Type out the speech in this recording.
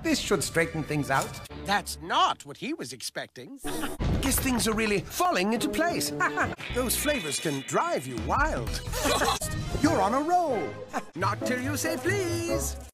This should straighten things out. That's not what he was expecting. Guess things are really falling into place. Those flavors can drive you wild. You're on a roll. Not till you say please.